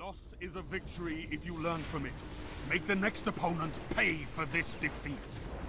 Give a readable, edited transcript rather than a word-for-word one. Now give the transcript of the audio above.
Loss is a victory if you learn from it. Make the next opponent pay for this defeat.